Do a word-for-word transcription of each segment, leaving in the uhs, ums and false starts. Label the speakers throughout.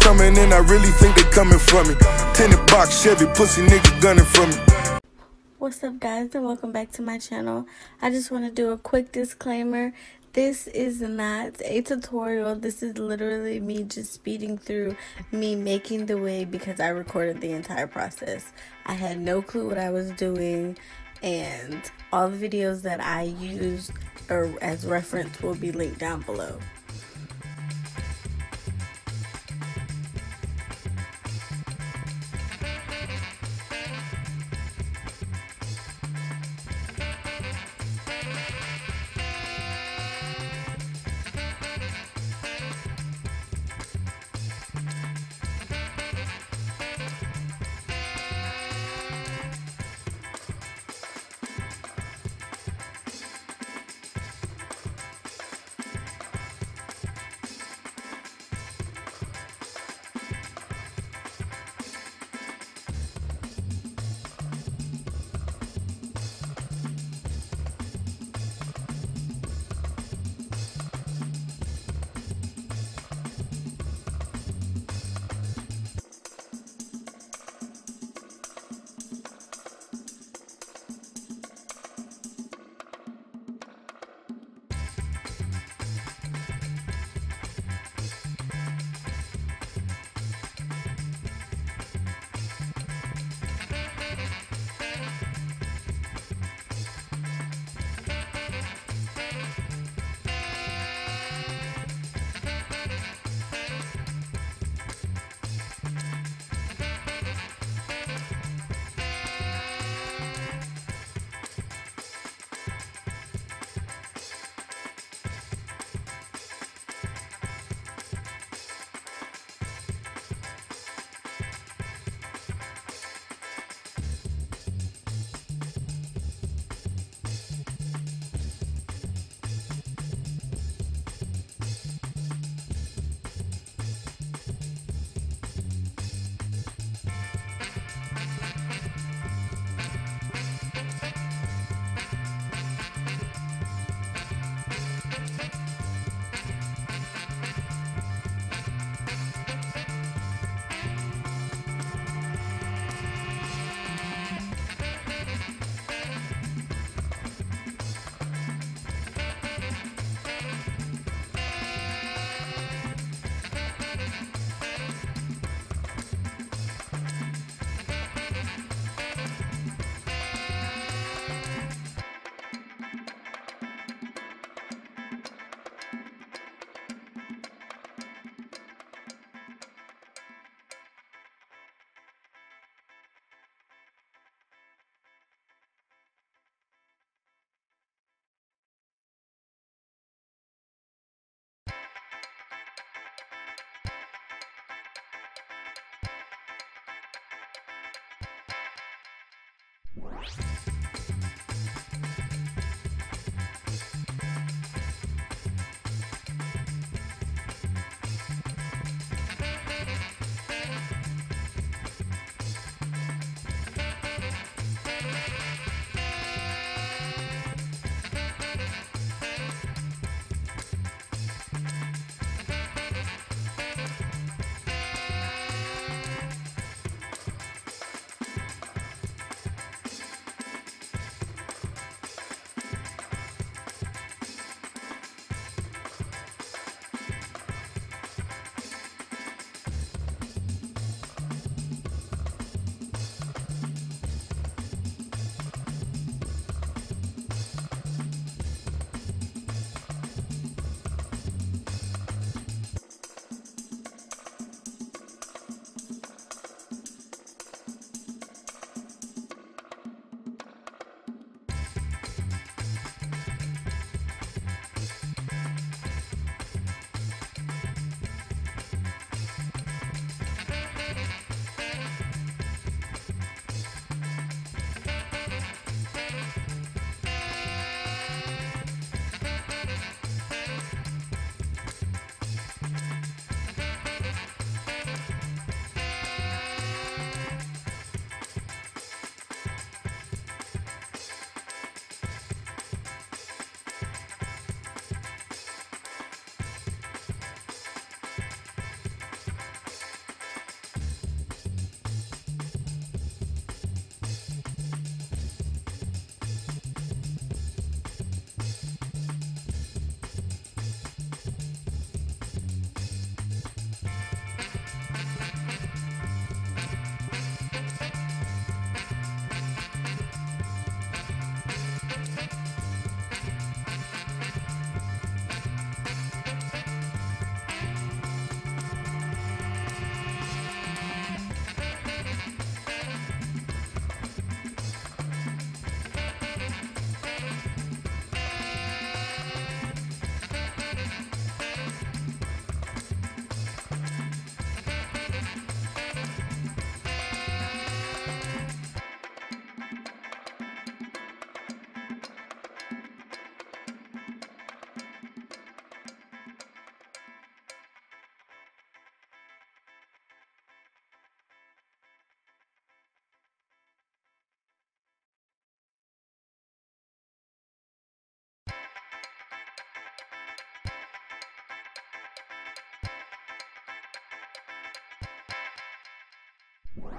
Speaker 1: coming in, I really think they coming for me. Tinted box Chevy, pussy nigga gunning for me.
Speaker 2: What's up, guys, and welcome back to my channel. I just want to do a quick disclaimer. This is not a tutorial. This is literally me just speeding through me making the wig because I recorded the entire process. I had no clue what I was doing, and all the videos that I used or as reference will be linked down below.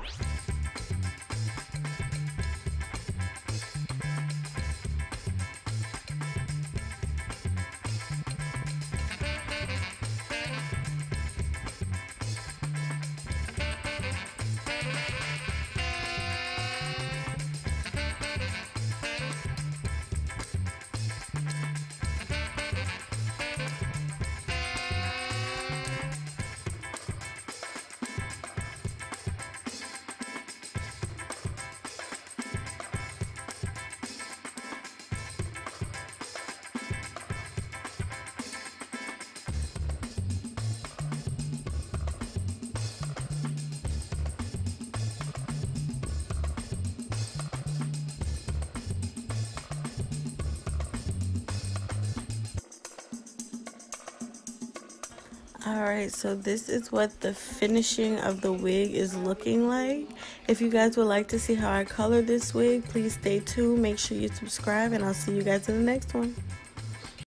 Speaker 2: Alright, so this is what the finishing of the wig is looking like. If you guys would like to see how I color this wig, please stay tuned. Make sure you subscribe, and I'll see you guys in the next one.